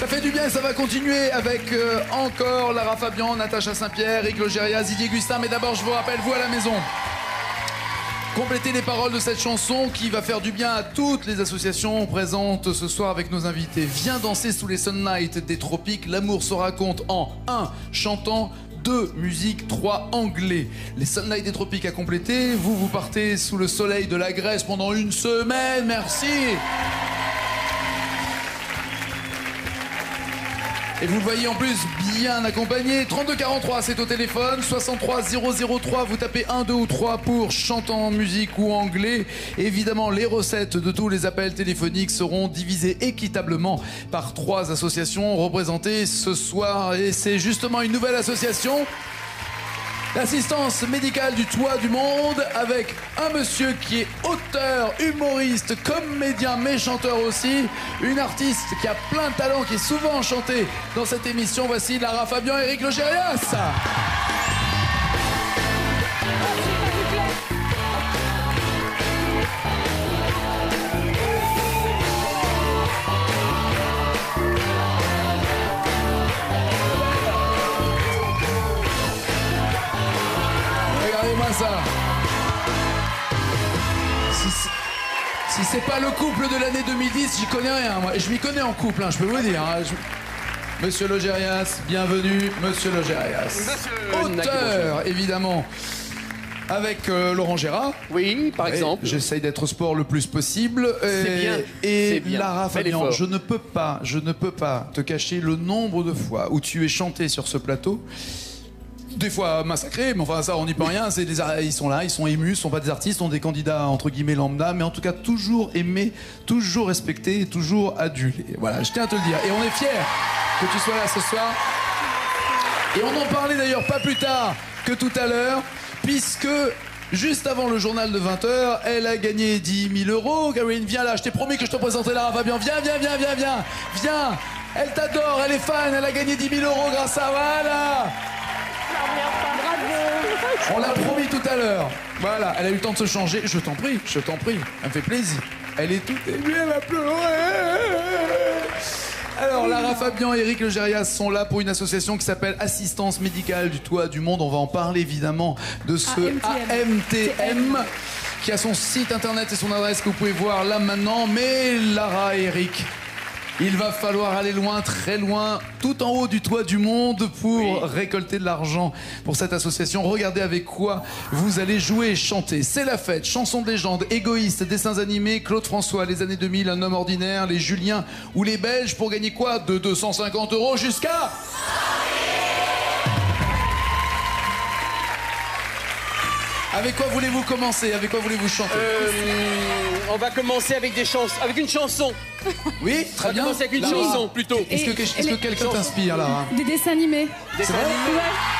Ça fait du bien et ça va continuer avec encore Lara Fabian, Natacha Saint-Pierre, Eric Logérias, Didier Gustin. Mais d'abord, je vous rappelle, vous à la maison, complétez les paroles de cette chanson qui va faire du bien à toutes les associations présentes ce soir avec nos invités. Viens danser sous les sunlights des tropiques. L'amour se raconte en 1. Chantant, 2. Musique, 3. Anglais. Les sunlights des tropiques à compléter. Vous partez sous le soleil de la Grèce pendant une semaine. Merci. Et vous le voyez en plus bien accompagné. 3243, c'est au téléphone. 63 003, vous tapez 1, 2 ou 3 pour chantant, musique ou anglais. Évidemment, les recettes de tous les appels téléphoniques seront divisées équitablement par 3 associations représentées ce soir. Et c'est justement une nouvelle association. L'assistance médicale du toit du monde, avec un monsieur qui est auteur, humoriste, comédien, mais chanteur aussi. Une artiste qui a plein de talent, qui est souvent chantée dans cette émission. Voici Lara Fabian et Eric Logérias. Regardez-moi ça. Si c'est pas le couple de l'année 2010, j'y connais rien, moi. Et je m'y connais en couple, hein, je peux vous dire. Hein. Monsieur Logérias, bienvenue, Monsieur Logérias. Auteur, évidemment, avec Laurent Gérard. Oui, par exemple. J'essaye d'être sport le plus possible. C'est bien. Et bien. Lara Fabian, je ne peux pas te cacher le nombre de fois où tu es chanté sur ce plateau. Des fois massacrés, mais enfin ça on n'y peut rien, ils sont là, ils sont émus, ce sont pas des artistes, sont des candidats entre guillemets lambda, mais en tout cas toujours aimés, toujours respectés et toujours adulés. Voilà, je tiens à te le dire. Et on est fiers que tu sois là ce soir. Et on en parlait d'ailleurs pas plus tard que tout à l'heure, puisque juste avant le journal de 20h, elle a gagné 10 000 euros. Caroline, viens là, je t'ai promis que je te présentais Lara Fabian. Viens. Elle t'adore, elle est fan, elle a gagné 10 000 euros grâce à... Voilà. On l'a promis tout à l'heure. Voilà, elle a eu le temps de se changer. Je t'en prie. Elle me fait plaisir. Elle est toute émue, elle a pleuré. Alors, Lara Fabian et Eric Logérias sont là pour une association qui s'appelle Assistance Médicale du Toit du Monde. On va en parler évidemment de ce AMTM qui a son site internet et son adresse que vous pouvez voir là maintenant. Mais Lara et Eric, il va falloir aller loin, très loin, tout en haut du toit du monde pour récolter de l'argent pour cette association. Regardez avec quoi vous allez jouer et chanter. C'est la fête, chansons de légende, égoïste, dessins animés, Claude François, les années 2000, un homme ordinaire, les Juliens ou les Belges pour gagner quoi? De 250 euros jusqu'à... Avec quoi voulez-vous commencer? Avec quoi voulez-vous chanter? On va commencer avec une chanson. Oui, très bien. On va commencer avec une chanson plutôt. Est-ce que quelqu'un t'inspire, Lara? Des dessins animés. Des dessins animés.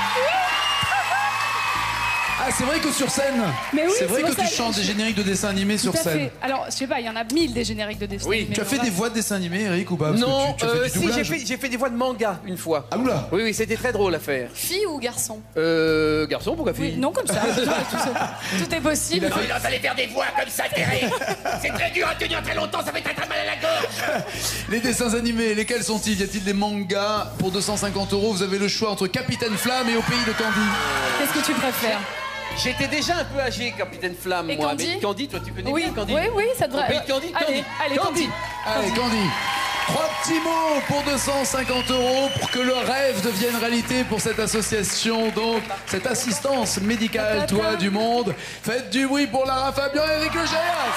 Ah, c'est vrai que sur scène, mais oui, c'est vrai que ça, tu chantes des génériques de dessins animés sur scène. Alors, je sais pas, il y en a 1000 des génériques de dessins animés. Tu as fait des voix de dessins animés, Eric, ou pas? Parce non, que tu as fait du doublage. si, j'ai fait des voix de manga une fois. Ah oula. Oui, c'était très drôle à faire. Fille ou garçon? Garçon, pourquoi fille? Oui, non, comme ça. Tout est possible. Non, vous allez faire des voix comme ça, Thérèse. C'est très dur à tenir très longtemps, ça fait très mal à la gorge. Les dessins animés, lesquels sont-ils? Y a-t-il des mangas? Pour 250 euros, vous avez le choix entre Capitaine Flamme et Au Pays de Candy. Qu'est-ce que tu préfères? J'étais déjà un peu âgé, Capitaine Flamme, et moi. Candy? Mais Candy, toi, tu connais Oui, bien Candy? oui, ça devrait... Au Pays de Candy, Allez, Candy. Allez, Candy. 3 petits mots pour 250 euros pour que le rêve devienne réalité pour cette association, donc cette assistance médicale Toit du Monde. Faites du bruit pour Lara Fabian et Eric Logérias.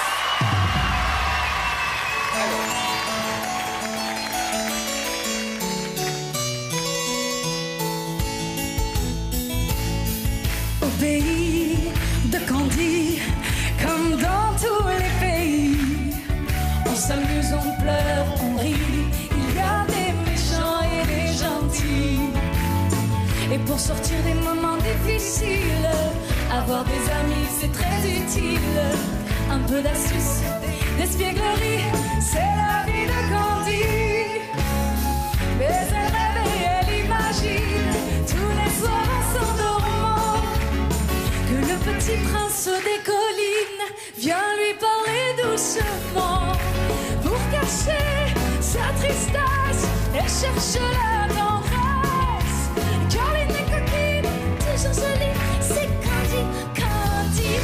Au pays de Candy, comme dans tous les pays, on s'amuse, on pleure, on rit, il y a des méchants et des gentils. Et pour sortir des moments difficiles, avoir des amis c'est très utile. Un peu d'astuce, d'espièglerie, c'est la vie de Candy. Mais elle rêve et elle imagine tous les soirs en s'endormant que le petit prince des collines vient lui parler doucement pour cacher sa tristesse Elle cherche la tendresse. Caroline est coquine, toujours jolie. C'est Candy, Candy.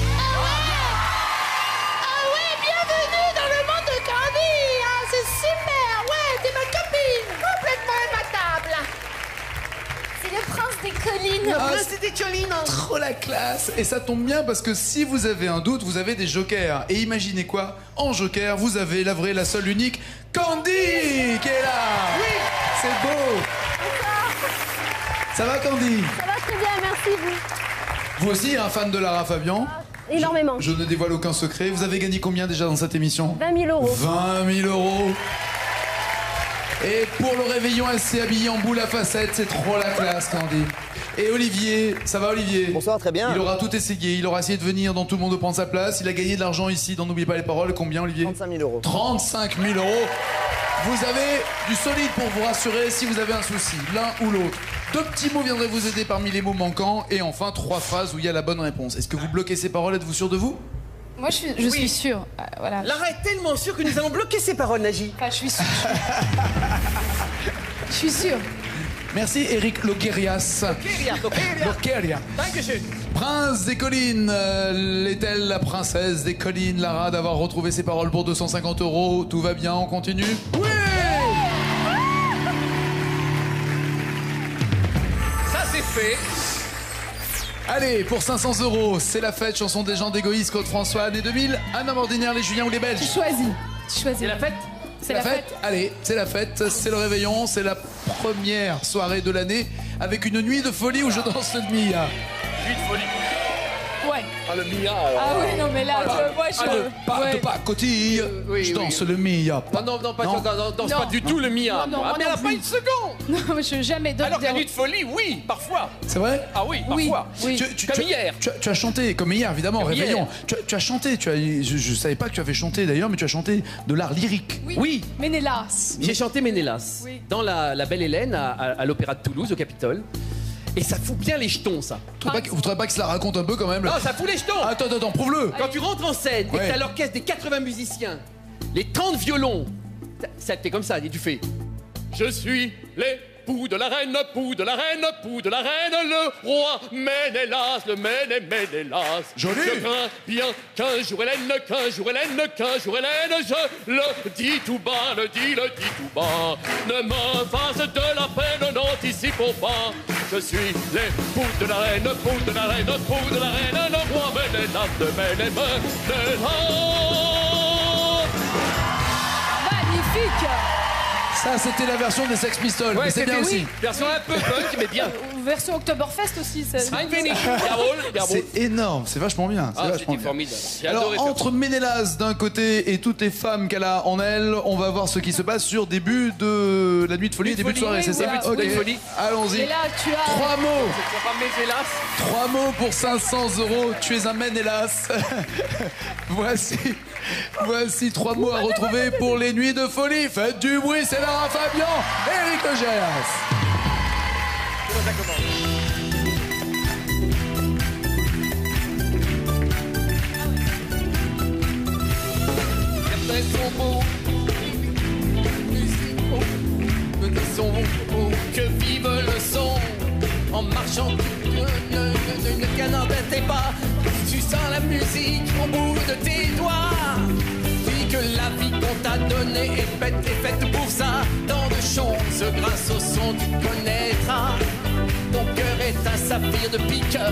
Ah ouais, bienvenue dans le monde de Candy. Ah, c'est super. Ouais, t'es ma copine. Complètement imbattable. C'est le prince des collines. Ah, C'est des collines. Trop la classe. Et ça tombe bien parce que si vous avez un doute, vous avez des jokers. Et imaginez quoi? En joker, vous avez la vraie, la seule, unique Candy qui est là. Oui. C'est beau. Ça va Candy? Ça va très bien, merci vous. Vous aussi, un fan de Lara Fabian? Énormément. Je ne dévoile aucun secret. Vous avez gagné combien déjà dans cette émission? 20 000 euros. 20 000 euros. Et pour le réveillon, elle s'est habillée en boule à facettes. C'est trop la classe, Candy. Et Olivier, ça va Olivier? Bonsoir, très bien. Il aura tout essayé. Il aura essayé de venir dans Tout le monde prendre sa place. Il a gagné de l'argent ici dans N'oubliez pas les paroles. Combien Olivier? 35 000 euros. 35 000 euros. Vous avez du solide pour vous rassurer si vous avez un souci, l'un ou l'autre. 2 petits mots viendraient vous aider parmi les mots manquants. Et enfin, 3 phrases où il y a la bonne réponse. Est-ce que vous bloquez ces paroles? Êtes-vous sûr de vous? Moi, je suis sûre. Voilà. Lara est tellement sûre que nous allons bloquer ses paroles, Naji. Enfin, je suis sûre. Je suis sûre. Merci Eric Logerias. Logeria. Dankeschön. Prince des collines, est-elle la princesse des collines, Lara, d'avoir retrouvé ses paroles pour 250 euros? Tout va bien, on continue? Oui! Ça, c'est fait. Allez, pour 500 euros, c'est la fête, chanson des gens d'égoïstes, Claude François, année 2000, un homme ordinaire, les Juliens ou les Belges? Tu choisis. Tu choisis. C'est la fête. C'est la fête. Allez, c'est la fête, c'est le réveillon, c'est la première soirée de l'année avec une nuit de folie où je danse le Mia. Nuit de folie. Ouais. Ah, le Mia. Ah ouais, non, mais là, moi, Pas de pas cotille, oui, je danse oui. le Mia. Non, danse Non. pas du tout le Mia. Non, Ah, moi mais elle non a pas plus. une seconde. Non, je jamais donne Alors que des- la nuit de folie, oui, parfois. C'est vrai? Ah oui, Oui, parfois. oui. Comme hier. Tu as chanté, comme hier évidemment, au Comme réveillon. Tu as chanté, je savais pas que tu avais chanté d'ailleurs, mais tu as chanté de l'art lyrique. Oui. Ménélas. J'ai chanté Ménélas Oui. dans la Belle Hélène à l'Opéra de Toulouse, au Capitole. Et ça fout bien les jetons, ça. Vous trouvez pas que cela raconte un peu quand même? Non, ça fout les jetons. Attends, prouve-le. Quand tu rentres en scène et Ouais. que t'as l'orchestre des 80 musiciens, les 30 violons, t'es comme ça, et tu fais « Je suis l'époux de la reine, pou de la reine, pou de la reine, le roi Ménélas, le Ménélas. Joli. Je crains bien qu'un jour Hélène, je le dis tout bas, le dis tout bas. Ne me fasse de la peine, n'anticipons pas. Je suis l'époux de la reine, pou de la reine, pou de la reine, le roi Ménélas, le Ménélas. Magnifique. Ça, c'était la version des Sex Pistols, mais c'est bien aussi. Version un peu punk, mais bien. Version Oktoberfest aussi. Ein wenig. Jawohl. C'est énorme, c'est vachement bien. C'est Ah, vachement c'était bien. formidable. J'ai adoré Alors, faire entre Ménélas d'un côté et toutes les femmes qu'elle a en elle, on va voir ce qui se passe sur début de la nuit de folie, Nuit de début de folie, soirée, oui, c'est ça? voilà, nuit de folie. Allons-y. Et là, tu as. 3 mots. ça pas Ménélas. 3 mots pour 500 euros. Tu es un Ménélas. Voici 3 mots à retrouver pour les nuits de folie. Faites du bruit, c'est Lara Fabian, Eric Logerias. Certains sont beaux, musiques sont beaux, que vive le son. En marchant, ne canardez pas. Tu sens la musique au bout de tes doigts. Puis que la vie qu'on t'a donnée est faite pour ça. Tant de choses, grâce au son, tu connaîtras. Ton cœur est un saphir de pique-up.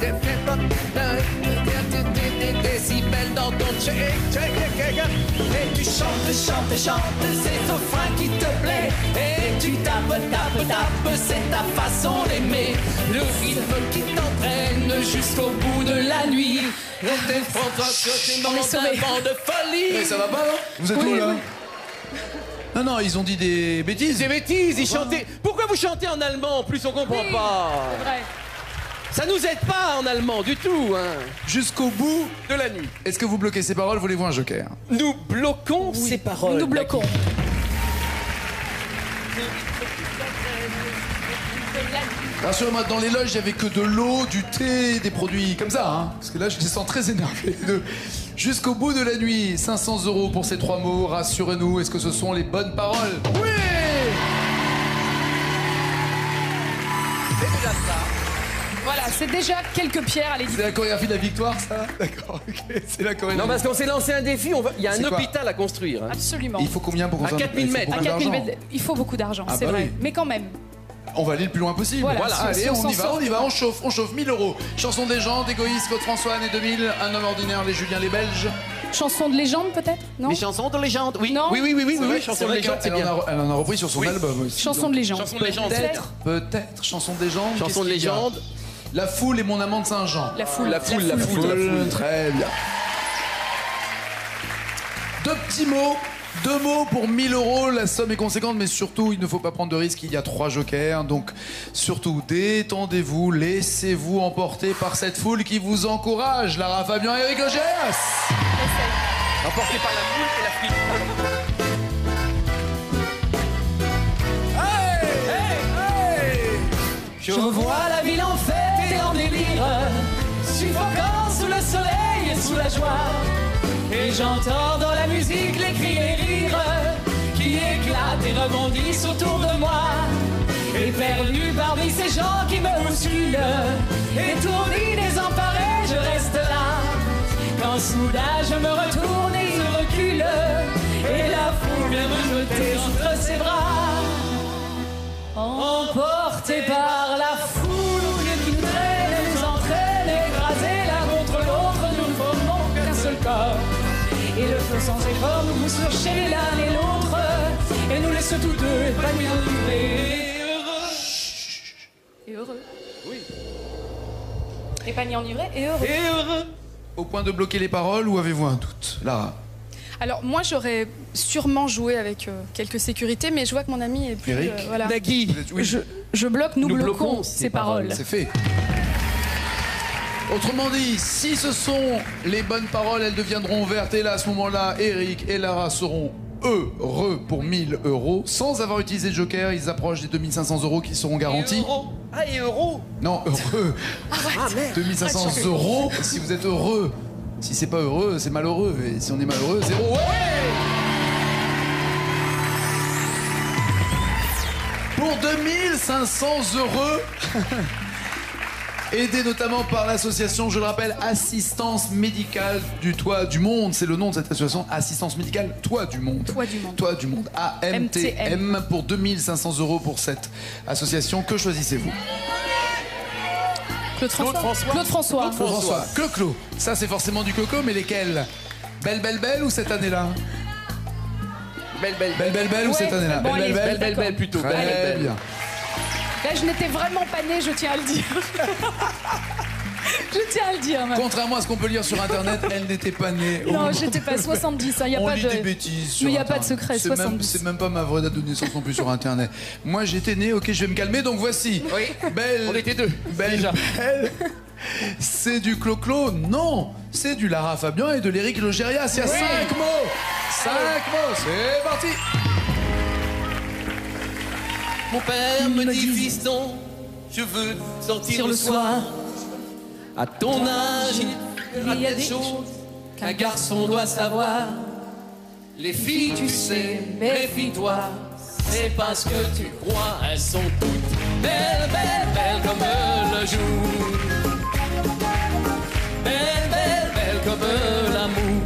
Des décibels dans ton check. Et tu chantes, c'est ton frein qui te plaît. Et tu tapes, c'est ta façon d'aimer. Le rythme qui t'entraîne jusqu'au bout de la nuit. Tes On est sauvés. vent de folie. Mais ça va pas, non? Vous êtes où là? Non, ils ont dit des bêtises. Des bêtises, ils chantaient. Pourquoi vous chantez en allemand? En plus, on comprend Oui, pas. c'est vrai. Ça nous aide pas en allemand du tout, hein. Jusqu'au bout. De la nuit. Est-ce que vous bloquez ces paroles? Voulez-vous un joker? Nous bloquons ces paroles. Nous bloquons. Rassurez-moi, dans les loges, il n'y avait que de l'eau, du thé, des produits comme ça, hein. Parce que là, je les sens très énervés. Jusqu'au bout de la nuit, 500 euros pour ces 3 mots. Rassurez-nous, est-ce que ce sont les bonnes paroles? Oui! Voilà, c'est déjà quelques pierres à l'édifice. C'est la chorégraphie de la victoire, ça? D'accord, ok. C'est la chorégraphie. Non, parce qu'on s'est lancé un défi, il y a un C'est quoi hôpital à construire. hein. Absolument. Il faut combien pour À construire 4000 il faut mètres. À combien 4000 d'argent mètres, il faut beaucoup d'argent, Ah c'est bah vrai. oui. Mais quand même. On va aller le plus loin possible. Voilà, Allez, si on on y s'en va, sort. on y va, on chauffe 1000 euros. Chanson des gens, d'Égoïste, Claude François, année 2000, Un homme ordinaire, les Juliens, les Belges. Chanson de légende peut-être? Non. Les chansons de légende, oui. Non. Oui, C'est vrai, chansons c'est de vrai légende, c'est qu'elle bien. Elle en a repris sur son album aussi. Chanson de légende. Chanson de légende. Peut-être, chanson des gens. Chanson de légende. La foule et mon amant de Saint-Jean. La foule. La foule. Très bien. Deux petits mots. 2 mots pour 1000 euros, la somme est conséquente, mais surtout, il ne faut pas prendre de risques, il y a 3 jokers, donc surtout, détendez-vous, laissez-vous emporter par cette foule qui vous encourage. Lara Fabian et Eric Logérias. Emporté par la foule et la flic. Je revois la ville en fête et en délire, suffocant sous le soleil et sous la joie. Et j'entends dans la musique les cris et les rires qui éclatent et rebondissent autour de moi. Et perdu parmi ces gens qui me bousculent, étourdi, désemparé, je reste là. Quand soudain je me retourne et je recule, et la foule vient me jeter entre ses bras. Emporté par la foule qui nous entraîne, écrasés l'un contre l'autre, nous ne formons qu'un seul corps. Et le feu sans effort nous pousse chez l'un et l'autre, et nous laisse tous deux épanouis et heureux. Et heureux. Oui. Épanoui, enivré et heureux. Et heureux. Au point de bloquer les paroles ou avez-vous un doute? Lara. Alors moi j'aurais sûrement joué avec quelques sécurités, mais je vois que mon ami est plus. Eric voilà. Nagui. Vous êtes- oui, Je bloque, nous, Nous bloquons bloquons ces paroles. c'est fait. Autrement dit, si ce sont les bonnes paroles, elles deviendront vertes. Et là, à ce moment-là, Eric et Lara seront heureux pour 1000 euros. Sans avoir utilisé de joker, ils approchent des 2500 euros qui seront garantis. Euro. Ah, et euro. Non, heureux. Ah, merde. 2500 euros si vous êtes heureux. Si c'est pas heureux, c'est malheureux. Et si on est malheureux, 0. Ouais. Pour 2500 euros, aidé notamment par l'association, je le rappelle, Assistance Médicale du Toit du Monde. C'est le nom de cette association, Assistance Médicale Toit du Monde. Toit du Monde. Toit du Monde. AMTM pour 2500 euros pour cette association. Que choisissez-vous? Claude François. Claude François. Claude François. Clo-Clo. Ça, c'est forcément du coco, mais lesquels? Belle, belle, belle ou cette année-là? Belle, belle, Belle, belle, belle ou Ouais. cette année-là? Bon, Belle, allez, belle, belle. belle, belle, plutôt. Très Belle, belle, belle. bien. Là je n'étais vraiment pas née, je tiens à le dire. Je tiens à le dire. même. Contrairement à ce qu'on peut lire sur Internet, elle n'était pas née. au Non, moment j'étais pas 70, il n'y a On pas lit de. des bêtises sur Mais il n'y a pas de Internet. secret, C'est même- 70. C'est même pas ma vraie date de naissance non plus sur Internet. Moi, j'étais né, ok, je vais me calmer, donc voici. Oui. Belle. On était deux. Belle. Déjà. Belle. C'est du Clo-Clo? Non, c'est du Lara Fabian et de l'Éric Logérias. Il y a 5 mots. 5 mots, c'est parti. Mon père me dit, fiston, je veux sortir Sur le le soir. À ton âge, Il y a des des choses qu'un garçon doit savoir. Les filles, tu sais, méfie-toi. C'est parce que tu crois, elles sont toutes belles, belles, belles comme le jour. Belles, belles, belles comme l'amour.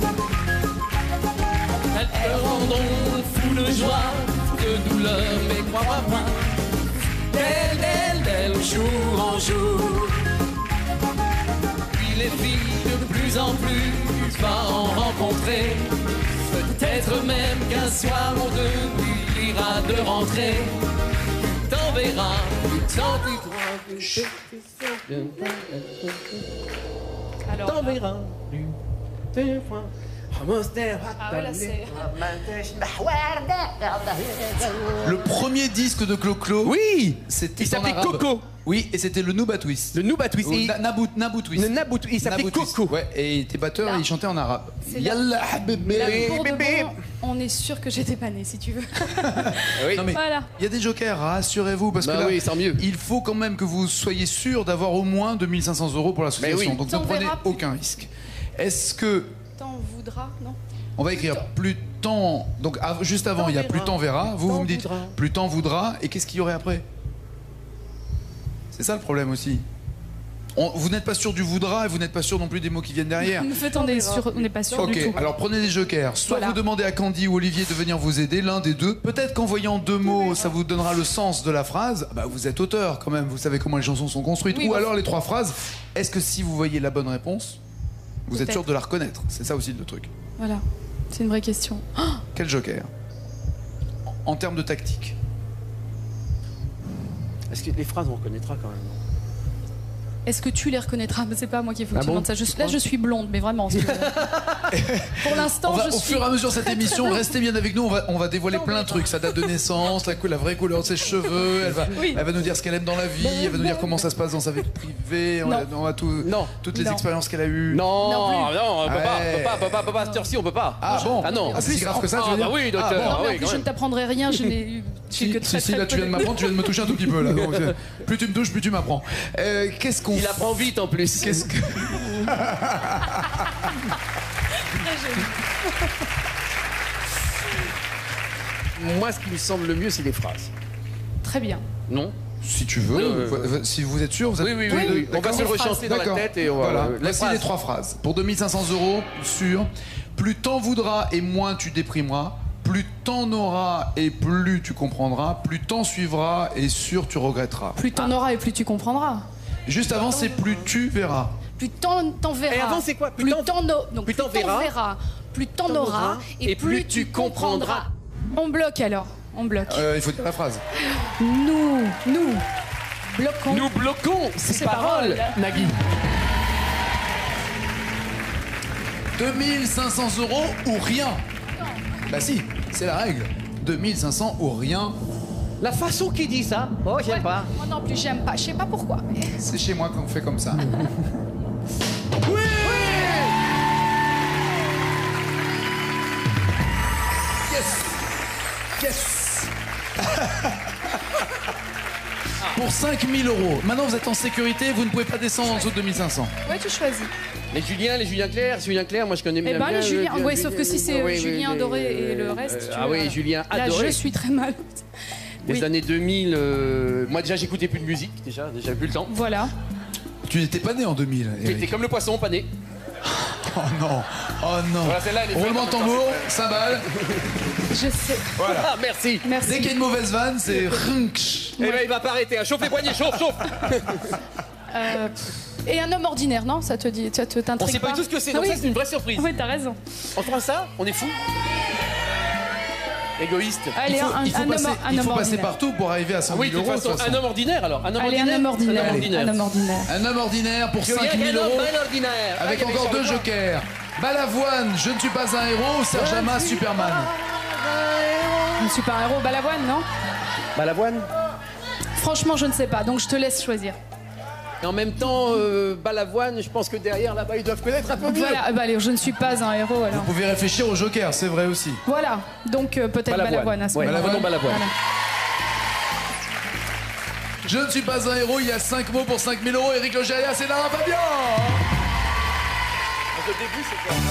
Elles te rendront fou de joie, de douleur, mais crois-moi pas. Belles, belles, belles, jour en jour. Puis les filles de plus en plus, tu vas en rencontrer. Peut-être même qu'un soir ou deux, tu iras de rentrer. T'en verras, tu t'en Alors, t'en verras. ah ouais, là, c'est. Le premier disque de Clo-Clo. Oui, C'était il en s'appelait arabe. Coco. Oui, et c'était le Nuba Twist. Le Nuba Twist. Ou Et- Nabou Twist. Le Nabou Twist. Il s'appelait Nabou Twist. Coco. Ouais, et il était batteur et il chantait en arabe. C'est là- Yallah bébé. Là, pour de bébé. bon, on est sûr que j'étais pas née, si tu veux. Oui. Non mais Voilà. il y a des jokers, rassurez-vous, parce Bah que là, oui, sans mieux. il faut quand même que vous soyez sûr d'avoir au moins 2500 euros pour l'association. Mais oui. Donc Ça, ne on prenez verra plus. aucun risque. Est-ce que T'en voudras, non? on va écrire plus temps. Donc juste avant, il y a plus temps verra. Vous me dites voudra. plus temps voudra. Et qu'est-ce qu'il y aurait après? C'est ça le problème aussi. Vous n'êtes pas sûr du voudra et vous n'êtes pas sûr non plus des mots qui viennent derrière. En fait, on n'est pas sûr du tout. Ok, alors prenez des jokers. Soit Voilà. vous demandez à Candy ou Olivier de venir vous aider, l'un des deux. Peut-être qu'en voyant 2 mots, ça vous donnera le sens de la phrase. Bah, vous êtes auteur quand même, vous savez comment les chansons sont construites. Oui, ou bah, alors les 3 phrases. Est-ce que si vous voyez la bonne réponse, vous êtes Peut-être. sûr de la reconnaître? C'est ça aussi le truc. Voilà, c'est une vraie question. Oh, Quel joker? En termes de tactique. Est-ce que les phrases, on reconnaîtra quand même? est-ce que tu les reconnaîtras? C'est pas à moi qu'il faut que Ah tu bon demandes ça. Là, je suis blonde, mais vraiment. Pour l'instant, je Au suis. fur et à mesure de cette émission, restez bien avec nous, on va dévoiler plein de trucs. Sa date de naissance, la vraie couleur de ses cheveux, Oui. elle va nous dire ce qu'elle aime dans la vie, elle va nous dire comment ça se passe dans sa vie privée, on va toutes les Non. expériences qu'elle a eues. Non, Non plus. on peut Ouais. pas, à cette heure-ci, on peut pas. Ah bon? Ah non. Ah, c'est si grave que ça, tu veux Ah dire? bah oui, docteur. Ah bon. Non, mais Ah en oui, plus, quand je ne même. t'apprendrai rien. Je n'ai eu. j'ai que très, Si, très là tu peu viens de m'apprendre, tu viens de me toucher un tout petit peu là. Donc, plus tu me touches, plus tu m'apprends. Qu'est-ce qu'on Il apprend vite en plus. Qu'est-ce que... Moi, ce qui me semble le mieux, c'est les phrases. Très bien. Non? Si tu veux, si vous êtes sûr, vous êtes... Oui. On va D'accord. se le rechanter dans la D'accord. tête et on va. Voilà, les voici phrases. les 3 phrases. Pour 2500 € sûr, plus t'en voudras et moins tu déprimeras, plus t'en auras et plus tu comprendras, plus t'en suivras et sûr tu regretteras. Plus t'en auras et plus tu comprendras. Juste avant, c'est plus tu verras. Plus t'en verras. Et avant, c'est quoi? Plus t'en donc, plus t'en verras. plus t'en auras et plus tu comprendras. On bloque alors. On bloque. Il faut dire la phrase. Nous bloquons. Nous bloquons ces Ces paroles, paroles. Nagui. 2500 € ou rien. Bah si, c'est la règle. 2500 ou rien. La façon qu'il dit ça, oh, j'aime pas. Moi non plus, j'aime pas. Je sais pas pourquoi. Mais... C'est chez moi qu'on fait comme ça. Yes. Pour 5000 €. Maintenant, vous êtes en sécurité, vous ne pouvez pas descendre en dessous de 2500. Ouais, tu choisis. Les Julien Clerc, moi je connais bien. Eh ben, les Julien. bien, Ouais, sauf que si c'est oui, Julien oui, Doré et le reste. tu Ah vois. oui, Julien Là, adoré. je suis très mal. Des Oui. années 2000. Moi déjà, j'écoutais plus de musique. Déjà plus le temps. Voilà. Tu n'étais pas né en 2000, J'étais Eric. comme le poisson, pas né. Oh non, oh non. Voilà, celle-là, elle est faite Roulement en de même temps, tambour, c'est cymbale. Je sais. Ah, merci. Dès Merci. qu'il y a une mauvaise vanne, c'est runksh. Eh ben, il va pas arrêter. Chauffe les poignets, chauffe. Et un homme ordinaire, non? Ça te dit, ça te t'intrigue On sait pas du tout ce que c'est, Ah donc oui. ça c'est une vraie surprise. Oui, t'as raison. On fera ça, on est fous. Égoïste. Allez, Il faut passer, un homme passer ordinaire. partout pour arriver à 100 Oui, 000 de toute €. façon, un homme ordinaire alors. Un homme Allez, ordinaire. un homme ordinaire. Un homme ordinaire. Un homme ordinaire. Un homme ordinaire pour Je viens 5 000 d'un homme €. bien ordinaire. Avec Ah, il y avait encore 2 Charles jokers. Balavoine, je ne suis pas un héros, ou Serge Hamas, Superman. Un super-héros, Balavoine, non? Balavoine. Franchement, je ne sais pas, donc je te laisse choisir. Et en même temps, Balavoine, je pense que derrière là-bas ils doivent connaître un peu mieux. Voilà, bah allez, je ne suis pas un héros alors. Vous pouvez réfléchir aux jokers, c'est vrai aussi. Voilà, donc peut-être Balavoine à ce Ouais, moment-là. prenons Balavoine. Voilà. Je ne suis pas un héros, il y a 5 mots pour 5 000 €. Éric Logérias et Lara Fabian. Le début, c'est quoi?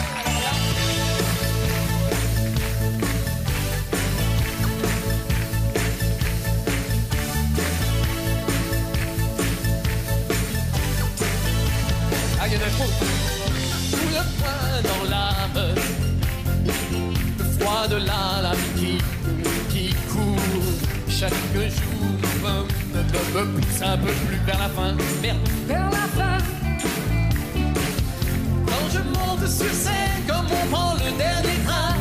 Ah, il y en a trop. Tout le poing dans l'âme, le froid de la lame qui court chaque jour me pousse un peu plus vers la fin. Merde. Vers la fin, Quand je monte sur scène comme on prend le dernier train,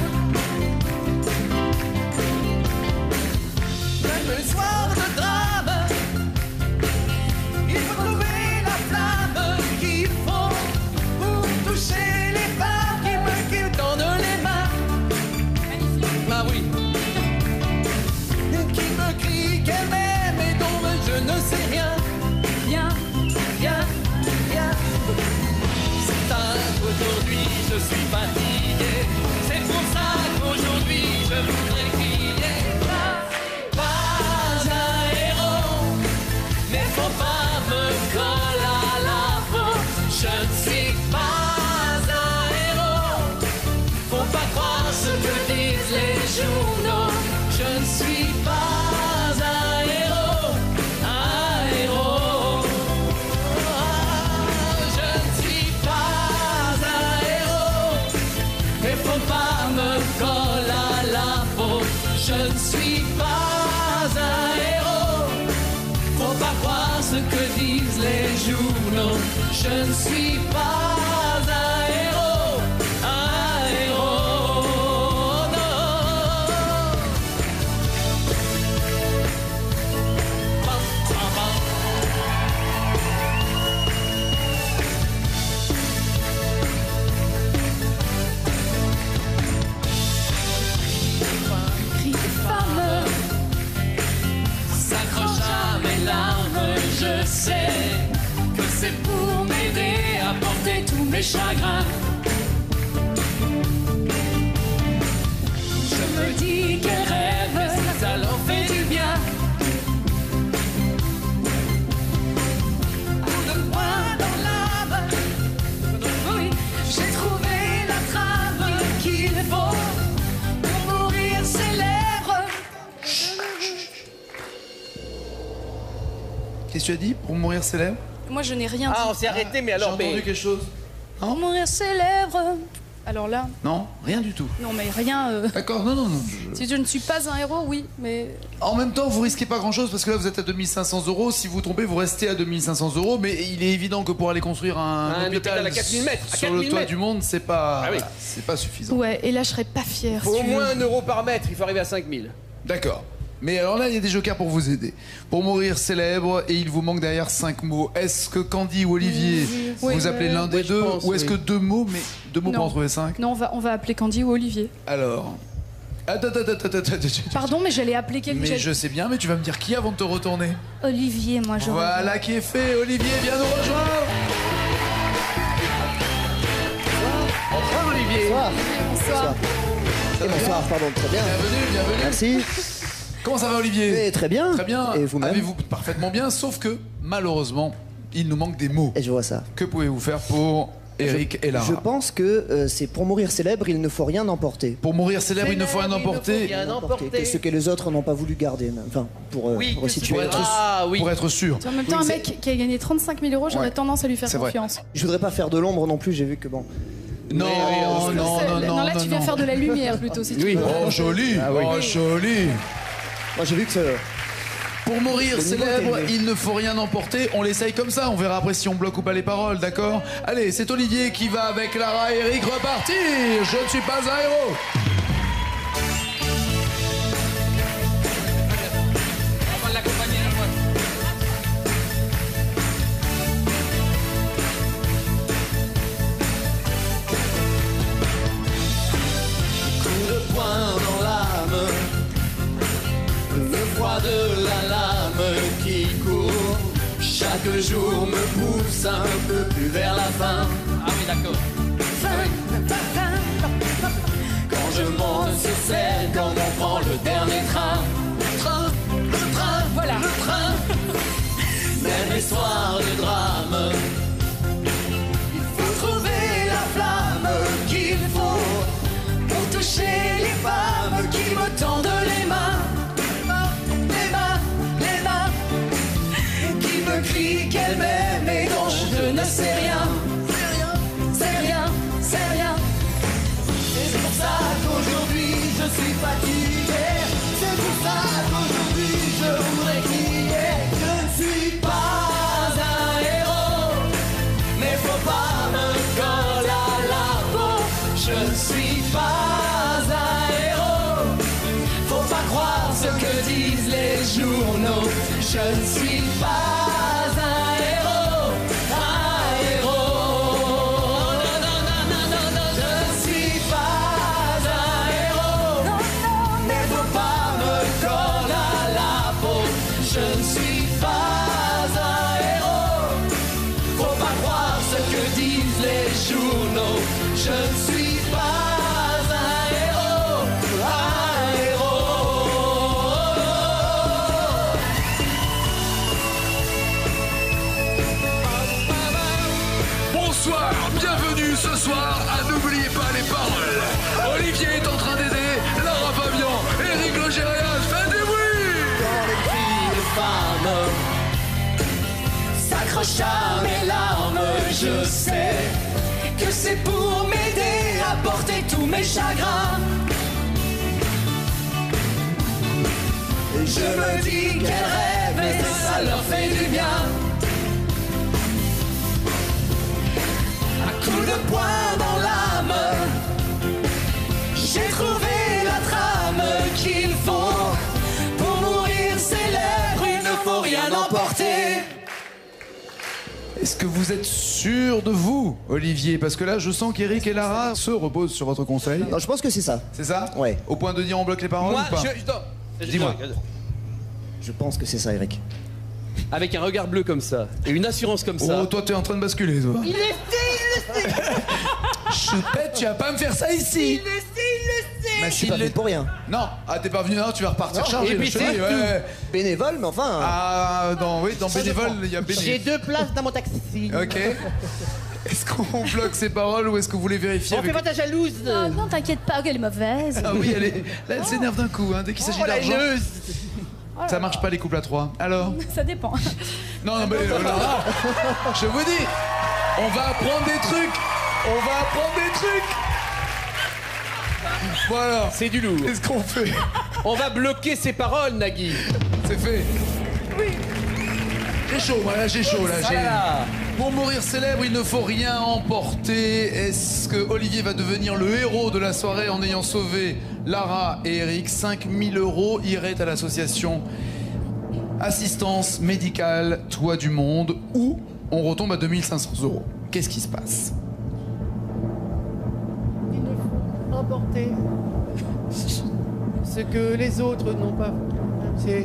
même le soir de drame, il faut trouver la flamme qu'il faut pour toucher les femmes qui me tendent les mains. Ah oui. Qui me crie qu'elle m'aime et dont je ne sais rien. viens, Rien, rien. C'est ça qu'aujourd'hui je suis fatigué. C'est pour ça qu'aujourd'hui je voudrais crier. Pas un héros, mais faut pas me coller à la peau. Je ne suis pas un héros. Faut pas croire ce que disent les journaux. Je ne suis pas un héros. Je ne suis pas un héros. Faut pas croire ce que disent les journaux. Je ne suis pas un héros. Un héros, non. Bam, bam, bam. Cri de femme, S'accroche à mes larmes, je sais que c'est pour m'aider à porter tous mes chagrins. Je me dis qu'elle rêve, ça leur fait du bien. Coup de poing dans l'âme, oui, j'ai trouvé la trame qu'il faut pour mourir célèbre. Qu'est-ce que tu as dit? Pour mourir célèbre? Moi, je n'ai rien dit. Ah, on s'est arrêté, mais J'ai alors... entendu quelque chose. Pour mourir célèbre. Alors là, Non, rien du tout. non, mais rien. D'accord, non. Si je ne suis pas un héros, oui, mais. En même temps, vous risquez pas grand-chose parce que là, vous êtes à 2500 €. Si vous tombez, vous restez à 2500 €. Mais il est évident que pour aller construire un hôpital à 4000 mètres, à sur 4000 le toit mètres. du monde, c'est pas, Ah oui. c'est pas suffisant. Ouais, et là, je serais pas fière. Faut si au tu moins veux. 1 euro par mètre, il faut arriver à 5000. D'accord. Mais alors là, il y a des jokers pour vous aider. Pour mourir célèbre, et il vous manque derrière 5 mots. Est-ce que Candy ou Olivier, Oui. vous appelez l'un des Oui, je deux? pense, Ou est-ce oui. que 2 mots, mais 2 mots pour en trouver 5? Non, on va appeler Candy ou Olivier. Alors. Attends. Pardon, mais j'allais appeler quelqu'un. Mais je sais bien, mais tu vas me dire qui avant de te retourner? Olivier, moi je Voilà qui est fait. Olivier, viens nous rejoindre. Bonsoir Olivier. Bonsoir. Et bonsoir, pardon, très bien. Bienvenue. Merci. Comment ça va, Olivier? Et très bien. Très bien. Et vous-même? Avez-vous parfaitement bien, sauf que malheureusement, il nous manque des mots. Et je vois ça. Que pouvez-vous faire pour Eric et Lara? Je pense que c'est pour mourir célèbre, il ne faut rien emporter. Pour mourir célèbre, il ne faut rien emporter. Rien emporter. Que ce que les autres n'ont pas voulu garder. Enfin, pour Oui, resituer. Pour être, Ah oui. pour être sûr. En même temps, Oui, un c'est- mec qui a gagné 35 000 €, j'aurais Ouais. tendance à lui faire C'est vrai. confiance. Je voudrais pas faire de l'ombre non plus, j'ai vu que bon. Non, non, Là, tu viens faire de la lumière plutôt, si tu Oui. veux. Oh, joli. Ah oui. Oh, joli. Moi j'ai vu que Pour mourir Le niveau célèbre, est élevé. il ne faut rien emporter. On l'essaye comme ça. On verra après si on bloque ou pas les paroles, d'accord? Allez, c'est Olivier qui va avec Lara et Eric repartir. Je ne suis pas un héros. On va l'accompagner à la fois. Coup de poing dans l'âme, le froid de la lame qui court, chaque jour me pousse un peu plus vers la fin. Ah oui, d'accord. Quand je monte sur scène, quand on prend le dernier train, le train, voilà, le train, même les soirs de drame, il faut trouver la flamme qu'il faut pour toucher les femmes qui me tendent les mains, les mains, qui me crient qu'elles m'aiment et dont je ne sais rien, c'est rien. Et c'est pour ça qu'aujourd'hui je suis fatigué. C'est pour ça qu'aujourd'hui je voudrais crier. Je ne suis pas un héros, mais faut pas me coller à la peau. Je ne suis pas un héros, faut pas croire ce que disent les journaux. Je ne suis pas un héros, un héros. Non, je ne suis pas un héros, mais faut pas me coller à la peau. Je ne suis pas un héros, faut pas croire ce que disent les journaux. Je ne suis pas un héros, un héros. Bonsoir, bienvenue ce soir à N'oubliez pas les paroles. Olivier est en train d'aider, Lara Fabian, Eric Logérias, faites du bruit. Quand les cris de femmes s'accrochent à mes larmes, je sais que c'est pour m'aider à porter tous mes chagrins. Je me dis qu'elles rêvent et ça leur fait du bien. Un coup de poing dans l'âme, j'ai trouvé la trame qu'il faut. Pour mourir célèbre, il ne faut rien emporter. Est-ce que vous êtes sûr de vous, Olivier? Parce que là, je sens qu'Eric et Lara se reposent sur votre conseil. Non, je pense que c'est ça. C'est ça? Ouais. Au point de dire on bloque les paroles Moi, ou pas? Dis-moi. Je pense que c'est ça, Eric. Avec un regard bleu comme ça et une assurance comme ça. Oh, toi, t'es en train de basculer, toi. Il le sait. Choupette, tu vas pas me faire ça ici. Il le sait. Je suis pas venu pour rien. Non, t'es pas venu, non, tu vas repartir chargé. et puis je te c'est dis, tout. ouais. Bénévole, mais enfin. Ah, dans bénévole, il y a J'ai bénévole. 2 places dans mon taxi. Ok. Est-ce qu'on bloque ces paroles ou est-ce que vous les vérifiez On fait pas ta jalouse. Oh, non, t'inquiète pas, qu'elle est mauvaise. Ah oui, là, elle s'énerve d'un coup, hein, dès qu'il s'agit Oh, la d'argent. haineuse. Ça marche pas les couples à 3. Alors? Ça dépend. Non, mais Lara, je vous dis, on va apprendre des trucs. On va apprendre des trucs. Voilà. C'est du lourd. Qu'est-ce qu'on fait? On va bloquer ces paroles, Nagui. C'est fait. Oui. J'ai chaud, moi, là, j'ai chaud, là. j'ai- Voilà. Pour mourir célèbre, il ne faut rien emporter. Est-ce que Olivier va devenir le héros de la soirée en ayant sauvé Lara et Eric? 5 000 € iraient à l'association Assistance Médicale Toit du Monde, ou on retombe à 2 500 €. Qu'est-ce qui se passe? Il ne faut emporter ce que les autres n'ont pas. C'est.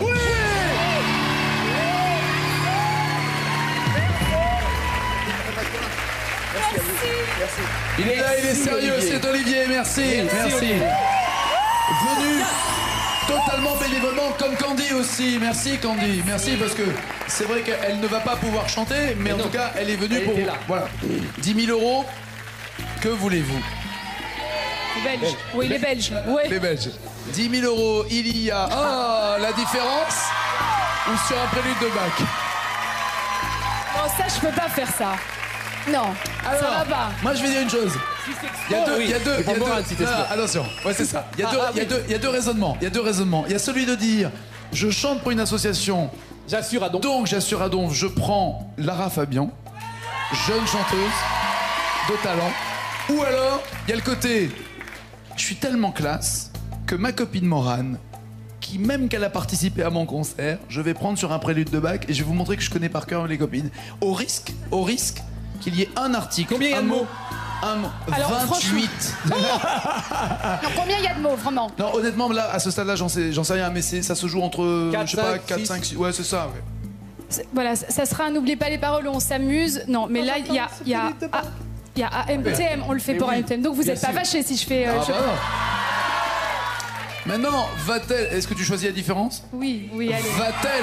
Il est là, il est sérieux, Olivier. c'est Olivier, merci. Merci, Olivier. Venu totalement bénévolement, comme Candy aussi. Merci Candy, merci parce que c'est vrai qu'elle ne va pas pouvoir chanter, mais en non. tout cas, elle est venue Elle pour. était là. Voilà. 10 000 €, que voulez-vous? Belge. Oui, les Belges. Oui. Les Belges. 10 000 €, il y a. Ah, la différence? Ou sur un prélude de bac? Oh, ça, je peux pas faire ça. Non, ça va pas. Moi je vais dire une chose. Il y a deux, oui. il y a deux, C'est il y a pour deux- Morin, si t'es non, sûr. attention, ouais c'est ça. Il y a deux, Ah, il y a oui. deux, il y a deux raisonnements. Il y a deux raisonnements. Il y a celui de dire, je chante pour une association, J'assure à donc j'assure à Donf, je prends Lara Fabian, jeune chanteuse de talent. Ou alors, il y a le côté, je suis tellement classe que ma copine Morane, qui même qu'elle a participé à mon concert, je vais prendre sur un prélude de bac et je vais vous montrer que je connais par cœur les copines. Au risque qu'il y ait un article. Combien il y a un de mots? Un mot. Alors, 28. Non, combien il y a de mots, vraiment? Non, honnêtement, là, à ce stade-là, j'en sais rien, mais ça se joue entre, 4, je sais pas, 5, 4, 6. 5, 6. Ouais, c'est ça, ouais. Voilà, ça sera N'oubliez pas les paroles où on s'amuse. Non, mais là, il y a AMTM, on le fait Mais pour oui, AMTM. Donc vous bien n'êtes pas sûr. fâchés si je fais. Ah, bah non. Maintenant, va-t-elle. Est-ce que tu choisis la différence? Oui, allez. Va-t-elle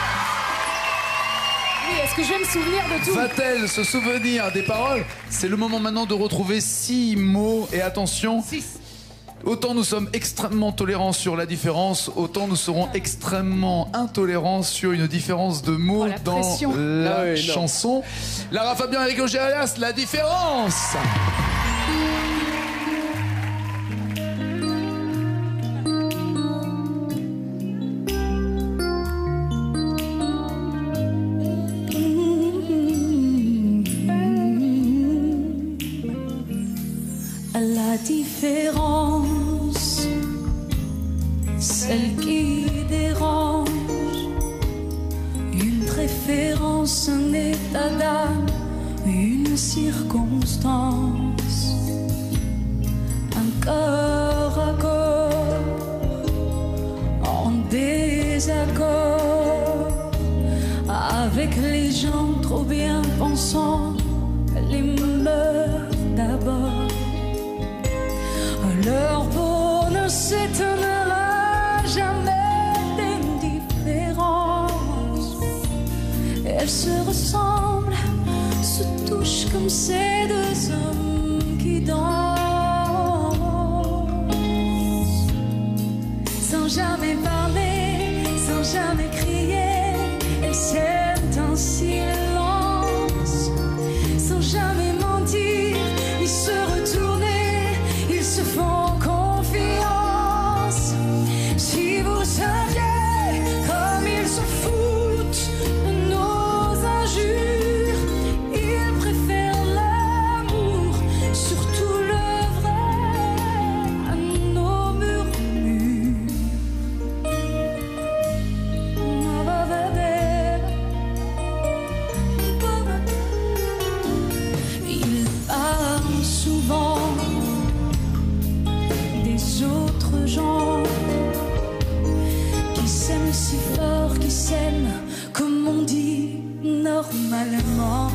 Oui, est-ce que je vais me souvenir de tout? Va-t-elle se souvenir des paroles? C'est le moment maintenant de retrouver 6 mots. Et attention, 6. autant nous sommes extrêmement tolérants sur la différence, autant nous serons extrêmement intolérants sur une différence de mots Oh, la dans pression. la Ah oui, non. chanson. Lara Fabian et Eric Logérias, la différence. La différence, celle qui dérange, une préférence, un état d'âme, une circonstance, un corps à corps, en désaccord, avec les gens trop bien pensants, les meurent d'abord. Leur peau ne s'étonnera jamais d'indifférence. Elles se ressemblent, se touchent comme ces deux hommes qui dansent. Sans jamais parler, sans jamais crier, elles s'aiment en silence. Sans jamais mentir, ni se retourner. Ils se font confiance. Si vous saviez si fort qui s'aiment comme on dit normalement.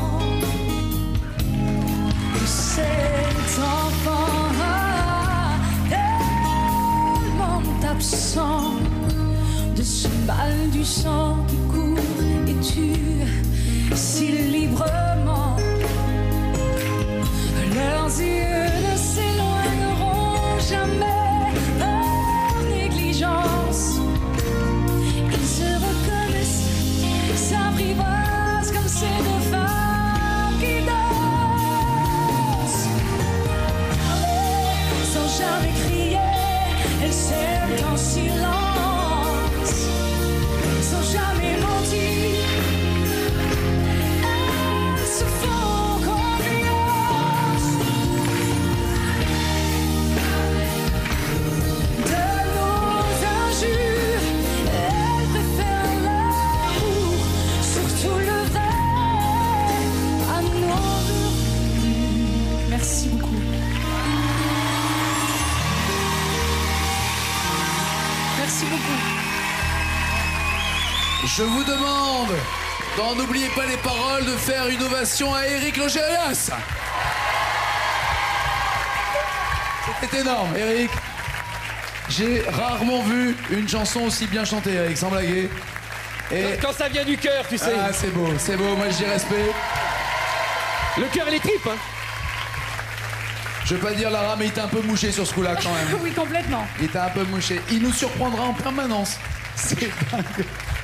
Et cet enfant tellement absent de ce bal du sang qui court et tue si librement. Leurs yeux ne s'éloigneront jamais par négligence. Ils se reconnaissent, s'apprivoisent comme ces deux femmes qui dansent. Sans jamais crier, elles s'aiment en silence. Sans jamais mentir, elles se font confiance. De nos injures, elles préfèrent l'amour, surtout le vrai, à nos refus. Merci beaucoup. Merci beaucoup. Je vous demande, dans N'oubliez pas les paroles, de faire une ovation à Éric Logérias. C'était énorme, Éric. J'ai rarement vu une chanson aussi bien chantée, Éric, sans blaguer. Et... Quand ça vient du cœur, tu sais. Ah, c'est beau, moi je dis respect. Le cœur et les tripes, hein. Je veux pas dire Lara, mais il était un peu mouché sur ce coup-là quand même. Oui, complètement. Il était un peu mouché. Il nous surprendra en permanence. C'est dingue.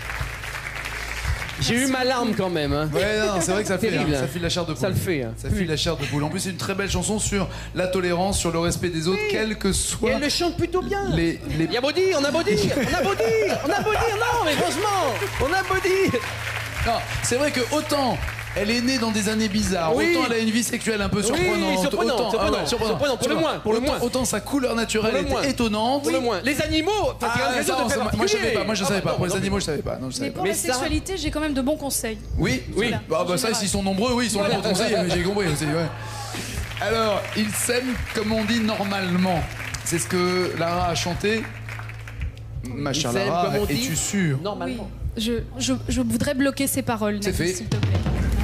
J'ai eu ma larme quand même. Hein. Ouais, non, c'est vrai que ça fait, Terrible, ça file la chair de poule. Ça le fait. Hein. Ça file la chair de poule. En plus, c'est une très belle chanson sur la tolérance, sur le respect des autres, quel que soit. Et elle le chante plutôt bien. Les... Il y a beau dire, on a beau dire, on a beau dire, on a beau dire, non, mais franchement, on a beau dire. Non, c'est vrai que autant elle est née dans des années bizarres, Oui. autant elle a une vie sexuelle un peu surprenante. surprenant, surprenant, pour le moins, pour le moins. Autant sa couleur naturelle Pour le moins. était étonnante. Pour le moins. Les animaux, Ah, quelque chose ça, de très moi je savais pas, moi je savais pas. Pour les animaux, je savais pas. Non, je savais Mais pas. pour Mais la ça- sexualité, j'ai quand même de bons conseils. Oui, oui. Voilà. Bah ça, s'ils sont nombreux, oui, ils sont là pour conseiller, mais j'ai compris aussi, ouais. Alors, ils s'aiment comme on dit normalement. C'est ce que Lara a chanté. Ma chère Ils s'aiment Lara, comme on dit es-tu sûre? Normalement. Je voudrais bloquer ces paroles, C'est Nathalie, fait. s'il te plaît.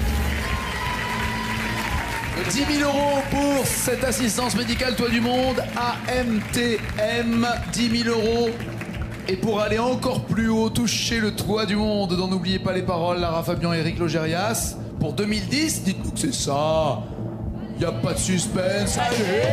10 000 € pour cette assistance médicale Toit du Monde, AMTM, 10 000 €. Et pour aller encore plus haut, toucher le Toit du Monde, dont n'oubliez pas les paroles, Lara Fabian et Éric Logérias. Pour 2010, dites-nous que c'est ça. Y a pas de suspense. Allez.